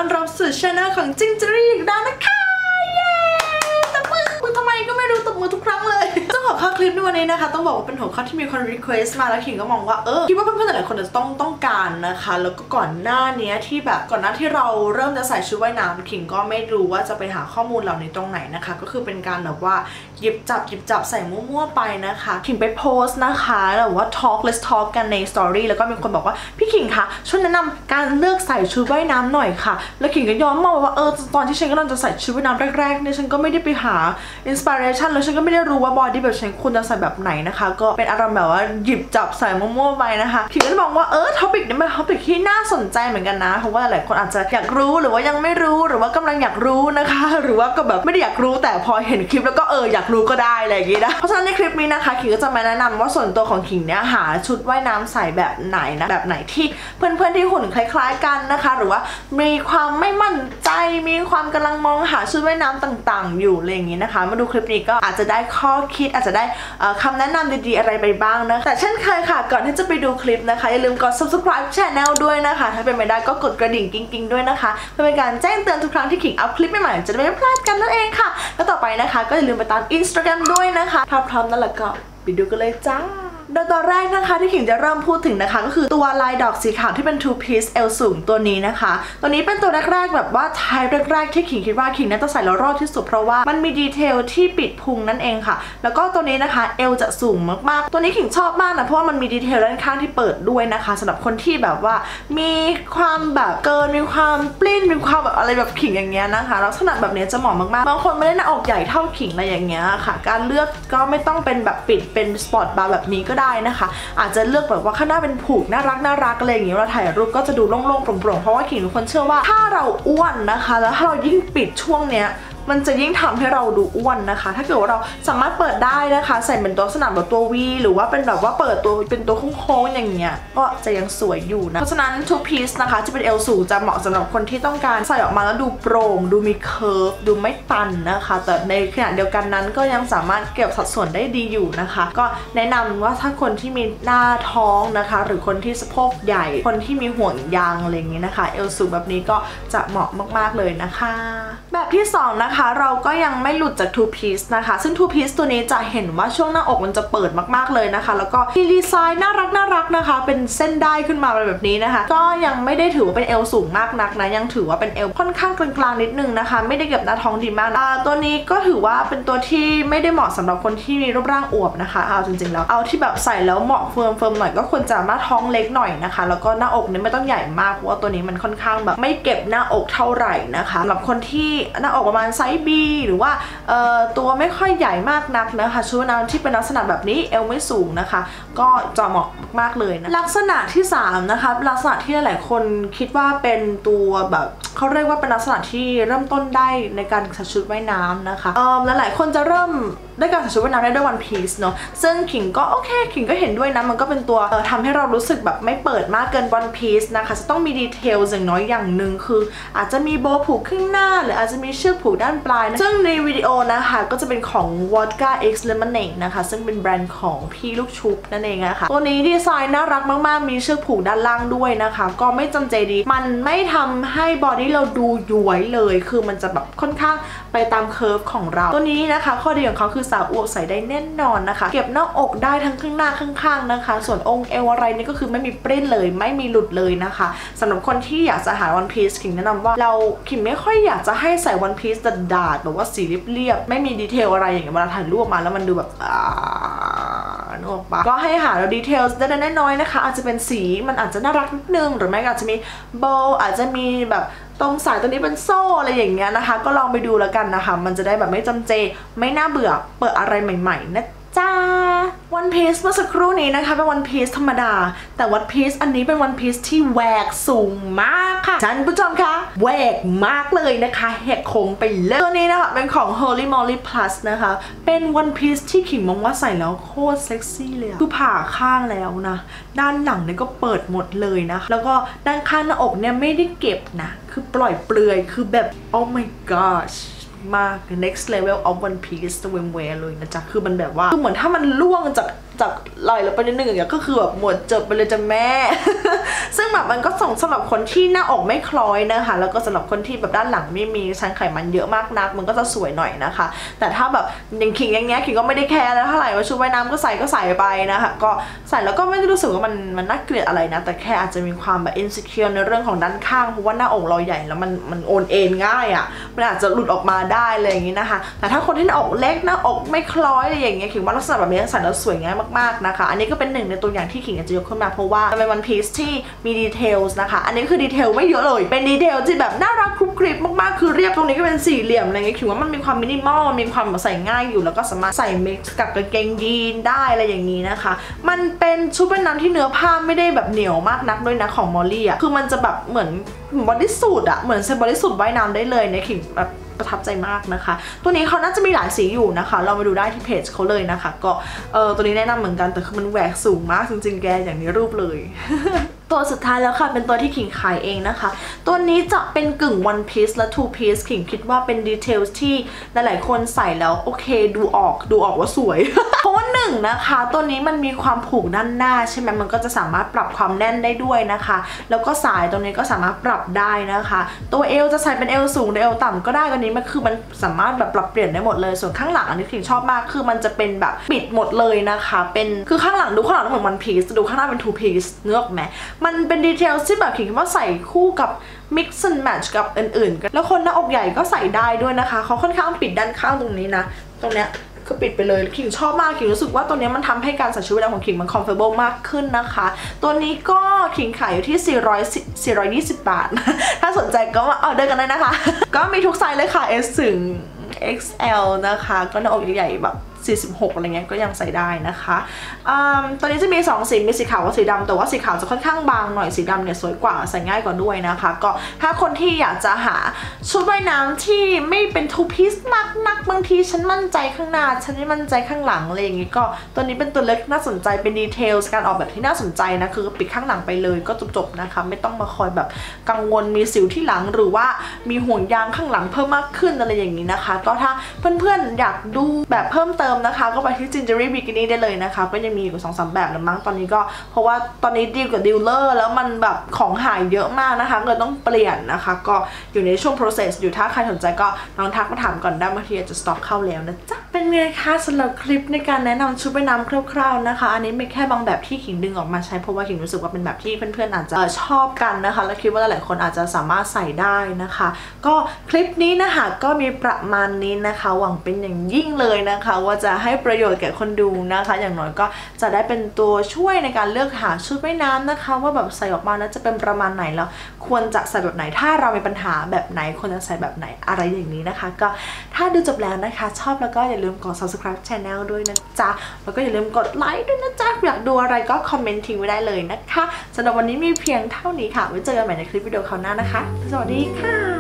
รับสู่ช่องของจิงจรีอีกแล้วนะคะเย้ตบมือทำไมก็ไม่รู้ตบมือทุกครั้งเลยเจ้าของข้อคลิปในวันนี้นะคะต้องบอกว่าเป็นหัวข้อที่มีคนรีเควสต์มาแล้วขิงก็มองว่าคิดว่าเพื่อนๆหลายคนจะต้องการนะคะแล้วก็ก่อนหน้านี้ที่แบบก่อนหน้าที่เราเริ่มจะใส่ชุดว่ายน้ำขิงก็ไม่รู้ว่าจะไปหาข้อมูลเหล่านี้ตรงไหนนะคะก็คือเป็นการแบบว่าหยิบจับใส่มั่วๆไปนะคะขิงไปโพสต์นะคะแบบว่า let's talk กันในสตอรี่แล้วก็มีคนบอกว่าพี่ขิงคะช่วยแนะนำการเลือกใส่ชุดว่ายน้ำหน่อยค่ะแล้วขิงก็ย้อนมองว่าตอนที่ฉันกำลังจะใส่ชุดว่ายน้ำแรกๆเนี่ยฉันก็ไม่ได้ไปหาอินสปิเรชันแล้วฉันก็ไม่ได้รู้ว่าบอดี้แบบฉันควรจะใส่แบบไหนนะคะก็เป็นอารมณ์แบบว่าหยิบจับใส่มั่วๆไปนะคะขิงก็มองว่าท็อปิกนี้เป็นท็อปิกที่น่าสนใจเหมือนกันนะเพราะว่าหลายคนอาจจะอยากรู้หรือว่ายังไม่รู้หรือว่ากำลังอยากรู้นะคะหรือว่าก็แบบไม่ได้อยากรู้แต่พอเห็นคลิปแล้วก็อยากรู้ก็ได้อะไรอย่างงี้นะเพราะฉะนั้นในคลิปนี้นะคะขิงก็จะมาแนะนำว่าส่วนตัวของขิงเนี่ยหาชุดว่ายน้ำใส่แบบไหนนะแบบไหนที่เพื่อนๆที่หุ่นคล้ายๆกันนะคะหรือว่ามีความไม่มั่นใจมีความกำลังมองหาชุดว่ายน้ำต่างๆอยู่อะไรอย่างงี้นะคะมาดูคลิปนี้ก็อาจจะได้ข้อคิดอาจจะได้คำแนะนำดีๆอะไรไปบ้างนะแต่เช่นเคยค่ะก่อนที่จะไปดูคลิปนะคะอย่าลืมกด subscribe channel ด้วยนะคะถ้าเป็นไม่ได้ก็กดกระดิ่งกิ๊งๆด้วยนะคะเพื่อเป็นการแจ้งเตือนทุกครั้งที่ขิงอัพคลิปใหม่ๆจะได้ไม่พลาดกันนั่นเองค่ะแล้วต่อไปนะคะก็อย่าลืมไปตาม Instagram ด้วยนะคะถ้าพร้อมแล้วก็ไปดูกันเลยจ้าโดยตอนแรกนะคะที่ขิงจะเริ่มพูดถึงนะคะก็คือตัวลายดอกสีขาวที่เป็น two piece เอวสูงตัวนี้นะคะตัวนี้เป็นตัวแรกๆแบบว่าไทป์แรกๆที่ขิงคิดว่าขิงน่าจะใส่แล้วรอดที่สุดเพราะว่ามันมีดีเทลที่ปิดพุงนั่นเองค่ะแล้วก็ตัวนี้นะคะเอวจะสูงมากๆตัวนี้ขิงชอบมากนะเพราะว่ามันมีดีเทลด้านข้างที่เปิดด้วยนะคะสำหรับคนที่แบบว่ามีความแบบเกินมีความปลิ้นมีความแบบอะไรแบบขิงอย่างเงี้ยนะคะลักษณะแบบนี้จะเหมาะมากๆบางคนไม่ได้หน้าอกใหญ่เท่าขิงอะไรอย่างเงี้ยค่ะการเลือกก็ไม่ต้องเป็นแบบปิดเป็นสปอร์ตบาร์แบบนี้ก็ได้นะคะอาจจะเลือกแบบว่าข้างหน้าเป็นผูกน่ารักอะไรอย่างเงี้ยเราถ่ายรูปก็จะดูโล่งๆโปร่งๆเพราะว่าขิงเป็นคนเชื่อว่าถ้าเราอ้วนนะคะแล้วถ้าเรายิ่งปิดช่วงเนี้ยมันจะยิ่งทำให้เราดูอ้วนนะคะถ้าเกิดว่าเราสามารถเปิดได้นะคะใส่เป็นตัวลักษณะแบบตัว V หรือว่าเป็นแบบว่าเปิดตัวเป็นตัวโค้งๆอย่างเงี้ยก็จะยังสวยอยู่นะเพราะฉะนั้น two piece นะคะจะเป็นเอวสูงจะเหมาะสำหรับคนที่ต้องการใส่ออกมาแล้วดูโปร่งดูมีเคิร์ฟดูไม่ตันนะคะแต่ในขณะเดียวกันนั้นก็ยังสามารถเก็บสัดส่วนได้ดีอยู่นะคะก็แนะนำว่าถ้าคนที่มีหน้าท้องนะคะหรือคนที่สะโพกใหญ่คนที่มีห่วงยางอะไรอย่างเงี้ยนะคะเอวสูงแบบนี้ก็จะเหมาะมากๆเลยนะคะแบบที่2นะคะเราก็ยังไม่หลุดจาก two piece นะคะซึ่ง two piece ตัวนี้จะเห็นว่าช่วงหน้าอกมันจะเปิดมากๆเลยนะคะแล้วก็มีดีไซน์น่ารักนะคะเป็นเส้นได้ขึ้นมาแบบนี้นะคะก็ยังไม่ได้ถือว่าเป็นเอวสูงมากนักนะยังถือว่าเป็นเอวค่อนข้างกลางๆนิดนึงนะคะไม่ได้เก็บหน้าท้องดีมากตัวนี้ก็ถือว่าเป็นตัวที่ไม่ได้เหมาะสำหรับคนที่มีรูปร่างอวบนะคะเอาจริงๆแล้วเอาที่แบบใส่แล้วเหมาะเฟิร์มหน่อยก็ควรจะหน้าท้องเล็กหน่อยนะคะแล้วก็หน้าอกเนี่ยไม่ต้องใหญ่มากเพราะว่าตัวนี้มันค่อนข้างแบบไม่เก็บหน้าอกเท่าไหร่นะคะสำหรับคนที่หน้าอกประมาณไซส์ B หรือว่าตัวไม่ค่อยใหญ่มากนักนะคะชุดน้ำที่เป็นลักษณะแบบนี้เอวไม่สูงนะคะก็จะเหมาะมากเลยนะลักษณะที่3นะคะลักษณะที่หลายคนคิดว่าเป็นตัวแบบเขาเรียกว่าเป็นลักษณะที่เริ่มต้นได้ในการใส่ชุดว่ายน้ำนะคะหลายคนจะเริ่มได้การใส่ชุดว่ายน้ำได้ด้วย one piece เนาะซึ่งขิงก็โอเคขิงก็เห็นด้วยนะมันก็เป็นตัวทำให้เรารู้สึกแบบไม่เปิดมากเกิน one piece นะคะจะต้องมีดีเทลอย่างน้อยอย่างหนึ่งคืออาจจะมีโบผูกข้างหน้าหรืออาจจะมีเชือกผูกด้านปลายนะซึ่งในวิดีโอนะคะก็จะเป็นของ Vodka X Lemonade นะคะซึ่งเป็นแบรนด์ของพี่ลูกชุบนั่นเองนะคะตัวนี้ดีไซน์น่ารักมากๆมีเชือกผูกด้านล่างด้วยนะคะก็ไม่จำเจดีมันไม่ทำให้บอดี้เราดูย้วยเลยคือมันจะแบบค่อนข้างไปตามเคิร์ฟของเราตัวนี้นะคะข้อดีของเขาคือสาวอวบใส่ได้แน่นอนนะคะเก็บหน้าอกได้ทั้งข้างหน้าข้างๆนะคะส่วนองค์เอวอะไรนี่ก็คือไม่มีปริ้นเลยไม่มีหลุดเลยนะคะสำหรับคนที่อยากจะหา one piece ขิงแนะนำว่าขิงไม่ค่อยอยากจะให้ใส่ one piece ดาดแบบว่าสีเรียบๆไม่มีดีเทลอะไรอย่างเงี้ยเวลาถ่ายรูปมาแล้วมันดูแบบนึกออกปะก็ให้หาดีเทลได้น้อยๆนะคะอาจจะเป็นสีมันอาจจะน่ารักนิดนึงหรือไม่ก็อาจจะมีโบอาจจะมีแบบตรงสายตัวนี้เป็นโซ่อะไรอย่างเงี้ยนะคะก็ลองไปดูแล้วกันนะคะมันจะได้แบบไม่จำเจไม่น่าเบื่อเปิดอะไรใหม่ๆนะจ้า One Piece เมื่อสักครู่นี้นะคะเป็น One Piece ธรรมดาแต่ One Piece อันนี้เป็น One Piece ที่แหวกสูงมากค่ะท่านผู้ชมคะแหวกมากเลยนะคะแหกโค้งไปเลยตัวนี้นะคะเป็นของ Holy Moly Plus นะคะเป็น One Piece ที่ขิงมองว่าใส่แล้วโคตรเซ็กซี่เลยคือผ่าข้างแล้วนะด้านหลังเนี่ยก็เปิดหมดเลยนะแล้วก็ด้านข้างหน้าอกเนี่ยไม่ได้เก็บนะคือปล่อยเปลือยคือแบบ oh my gosh มาก next level of one piece swimwear เลยนะจ๊ะคือมันแบบว่าคือเหมือนถ้ามันล่วงจากจากไหล่แล้วไปนิดนึงอย่างเงี้ยก็คือแบบหมดจบไปเลยจ้ะแม่ ซึ่งแบบมันก็ส่งสำหรับคนที่หน้าอกไม่คล้อยนะคะแล้วก็สำหรับคนที่แบบด้านหลังไม่มีชั้นไขมันเยอะมากนักมันก็จะสวยหน่อยนะคะแต่ถ้าแบบอย่างขิงอย่างเงี้ยขิงก็ไม่ได้แคร์แล้วเท่าไหร่ว่าชุดว่ายน้ำก็ใส่ไปนะคะก็ใส่แล้วก็ไม่ได้รู้สึกว่ามันน่าเกลียดอะไรนะแต่แค่อาจจะมีความแบบ insecure ในเรื่องของด้านข้างเพราะว่าหน้าอกเราใหญ่แล้วมันโอนเอ็นง่ายอ่ะมันอาจจะหลุดออกมาได้อะไรอย่างงี้นะคะแต่ถ้าคนที่หน้าอกเล็กหน้าอกไม่คล้อยอะไรอย่างเงี้ยขิงว่าลักษณะแบบนี้ใส่แล้วสวยง่ายมากๆนะคะอันนี้ก็เป็นหนึ่งในตัวอย่างที่ขิงจะยกขึ้นมาเพราะว่าเป็นวันพีซที่มีดีเทลนะคะอันนี้คือดีเทลไม่เยอะเลยเป็นดีเทลที่แบบน่ารักครุบกริบมากๆคือเรียบตรงนี้ก็เป็นสี่เหลี่ยมอะไรเงี้ยขิงว่ามันมีความมินิมอลมีความใส่ง่ายอยู่แล้วก็สามารถใส่มิกซ์กับกางเกงยีนได้อะไรอย่างนี้นะคะมันเป็นชุดว่ายน้ำที่เนื้อผ้าไม่ได้แบบเหนียวมากนักด้วยนะของมอลลี่อ่ะคือมันจะแบบเหมือนบอดี้สูทอ่ะเหมือนใส่บอดี้สูทว่ายน้ำได้เลยเนี่ยขิงแบบประทับใจมากนะคะตัวนี้เขาน่าจะมีหลายสีอยู่นะคะเรามาดูได้ที่เพจเขาเลยนะคะก็ตัวนี้แนะนำเหมือนกันแต่คือมันแหวกสูงมากจริงๆแกอย่างนี้รูปเลย ตัวสุดท้ายแล้วค่ะเป็นตัวที่ขิงขายเองนะคะตัวนี้จะเป็นกึ่ง one piece และ two piece ขิงคิดว่าเป็นดีเทลที่หลายๆคนใส่แล้วโอเคดูออกว่าสวย เพราะว่าหนึ่งนะคะตัวนี้มันมีความผูกด้านหน้าใช่ไหมมันก็จะสามารถปรับความแน่นได้ด้วยนะคะแล้วก็สายตรงนี้ก็สามารถปรับได้นะคะตัวเอวจะใส่เป็นเอวสูงหรือเอวต่ำก็ได้ตัวนี้มันคือมันสามารถแบบปรับเปลี่ยนได้หมดเลยส่วนข้างหลังอันนี้ขิงชอบมากคือมันจะเป็นแบบปิดหมดเลยนะคะเป็นคือข้างหลังดูข้างหลังเหมือน one piece ดูข้างหน้าเป็น two piece เนื้อออกไหมมันเป็นดีเทลที่แบบขิงว่าใส่คู่กับ mix and match กับอื่นๆแล้วคนหน้าอกใหญ่ก็ใส่ได้ด้วยนะคะเขาค่อนข้างปิดด้านข้างตรงนี้นะตรงเนี้ยก็ปิดไปเลยขิงชอบมากขิงรู้สึกว่าตัวนี้มันทำให้การใส่ชุดว่ายน้ำของขิงมัน comfortable มากขึ้นนะคะตัวนี้ก็ขิงขายอยู่ที่420 บาท ถ้าสนใจก็มาออเดอร์กันได้นะคะ ก็มีทุกไซส์เลยค่ะ S ถึง XL นะคะก็หน้าอกใหญ่ๆแบบ46อะไรเงี้ยก็ยังใส่ได้นะคะตอนนี้จะมี2สีมีสีขาวกับสีดำแต่ว่าสีขาวจะค่อนข้างบางหน่อยสีดำเนี่ยสวยกว่าใส่ง่ายกว่าด้วยนะคะก็ถ้าคนที่อยากจะหาชุดว่ายน้ำที่ไม่เป็น two piece นักบางทีฉันมั่นใจข้างหน้าฉันไม่มั่นใจข้างหลังอะไรอย่างงี้ก็ตัวนี้เป็นตัวเล็กน่าสนใจเป็นดีเทลการออกแบบที่น่าสนใจนะคือปิดข้างหลังไปเลยก็จบๆนะคะไม่ต้องมาคอยแบบกังวลมีสิวที่หลังหรือว่ามีห่วงยางข้างหลังเพิ่มมากขึ้นอะไรอย่างนี้นะคะก็ถ้าเพื่อนๆอยากดูแบบเพิ่มเติมนะคะก็ไปที่ Gingery Bikini ได้เลยนะคะก็ยังมีอยู่ 2-3 แบบแล้วมั้งตอนนี้ก็เพราะว่าตอนนี้ดีลกับดีลเลอร์แล้วมันแบบของหายเยอะมากนะคะเลยต้องเปลี่ยนนะคะก็อยู่ในช่วง process อยู่ถ้าใครสนใจก็ลองทักมาถามก่อนได้บางทีอาจจะ stock เข้าแล้วนะจ๊ะเป็นไงคะสำหรับคลิปในการแนะนำชุดว่ายน้ำคร่าวๆนะคะอันนี้เป็นแค่บางแบบที่ขิงดึงออกมาใช้เพราะว่าขิงรู้สึกว่าเป็นแบบที่เพื่อนๆอาจจะชอบกันนะคะและคิดว่าหลายๆคนอาจจะสามารถใส่ได้นะคะก็คลิปนี้นะคะก็มีประมาณนี้นะคะหวังเป็นอย่างยิ่งเลยนะคะว่าจะให้ประโยชน์แก่คนดูนะคะอย่างน้อยก็จะได้เป็นตัวช่วยในการเลือกหาชุดว่ายน้ำนะคะว่าแบบใส่ออกมาแล้วจะเป็นประมาณไหนแล้วควรจะใส่แบบไหนถ้าเรามีปัญหาแบบไหนควรจะใส่แบบไหนอะไรอย่างนี้นะคะก็ถ้าดูจบแล้วนะคะชอบแล้วก็อย่าลืมกด subscribe channel ด้วยนะจ๊ะแล้วก็อย่าลืมกดไลค์ด้วยนะจ๊ะอยากดูอะไรก็คอมเมนต์ทิ้งไว้ได้เลยนะคะสำหรับวันนี้มีเพียงเท่านี้ค่ะไว้เจอกันใหม่ในคลิปวิดีโอคราวหน้านะคะสวัสดีค่ะ